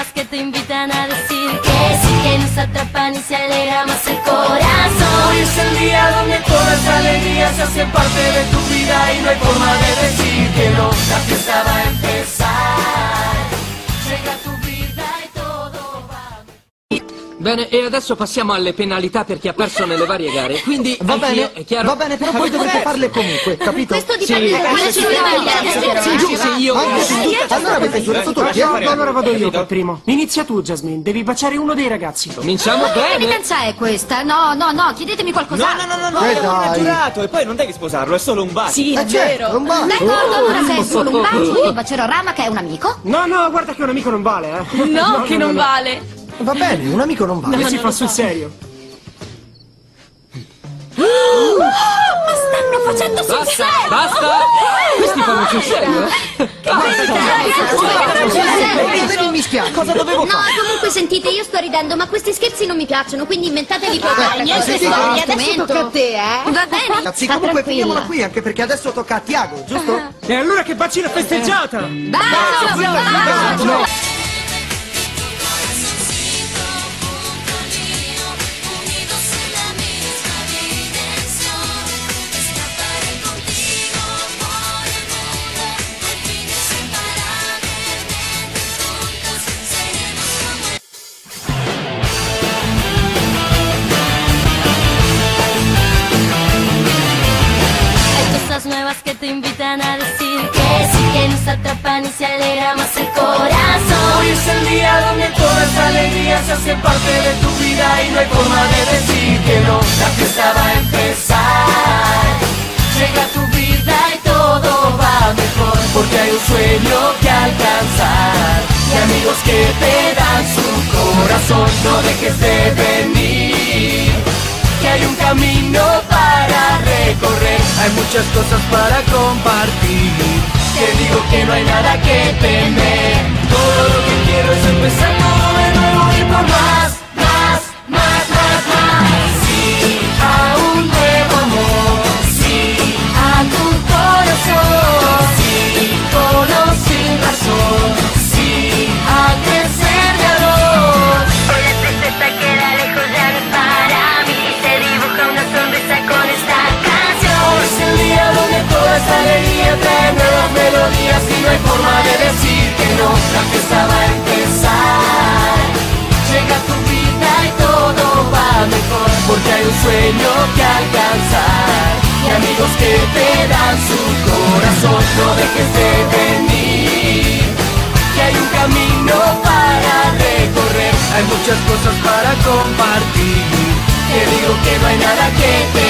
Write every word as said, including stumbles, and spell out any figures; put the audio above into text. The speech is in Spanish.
nuevas que te invitan a decir que sí, que nos atrapan y se alegra más el corazón. Hoy es el día donde toda esa alegría se hace parte de tu vida y no hay forma de decir que no. La fiesta va a empezar, llega tu vida e todo va. Bene, e adesso passiamo alle penalità per chi ha perso nelle varie gare. Quindi Va anch'io, bene, è chiaro? va bene, però poi dovrete farle comunque, capito? Questo dipende Sì. da come ci vogliamo. Sì, sì, sì, io... Anche se tu- allora avete giurato tutti, eh? Allora vado io per primo. Inizia tu, Jasmine. Devi baciare uno dei ragazzi. Cominciamo Che bene. evidenza è questa? No, no, no, chiedetemi qualcos'altro. No, no, no, no, Eh, no, non è dai. giurato e poi non devi sposarlo, è solo un bacio. Sì, Eh, certo, non va. D'accordo, allora se è solo un bacio, io bacerò Rama che è un amico. No, no, guarda che un amico non vale, eh. No, che non vale. Va bene, un amico non vale. Che si fa sul serio. Ma stanno facendo sul Basta, serio! basta. Questi fanno sul serio, eh? Devi mischiare. Cosa dovevo No, fare? comunque sentite, io sto ridendo, ma questi scherzi non mi piacciono, quindi inventatevi qualcosa. Eh, Niente sentite, storia, adesso adesso tocca a te, eh? Va bene, Ragazzi, sta comunque tranquilla. finiamola qui, anche perché adesso tocca a Tiago, giusto? E allora che baci la festeggiata! Bacio, bacio! Hay cosas nuevas que te invitan a decir que sí, que nos atrapan y se alegra más el corazón. Hoy es el día donde toda esa alegría se hace parte de tu vida y no hay forma de decir que no. La fiesta va a empezar, llega tu vida y todo va mejor, porque hay un sueño que alcanzar y amigos que te dan su corazón. No dejes de venir, que hay un camino para recorrer, hay muchas cosas para compartir. Te digo que no hay nada que temer, todo lo que quiero es empezar todo de nuevo y por más, más, más, más, más. Sí, a un nuevo amor, sí, a tu corazón, sí, con o sin razón, sí, a crecer de a dos. Hoy la tristeza queda lejos, ya no es para mí. Se dibuja una sonrisa con esta canción. Hoy es el día donde toda esa alegría trae nuevas melodías y no hay forma de decir que no. La fiesta va a empezar, llega tu vida y todo va mejor, porque hay un sueño que alcanzar y amigos que te dan su corazón. No dejes de venir, que hay un camino para recorrer, hay muchas cosas para compartir. Te digo que no hay nada que te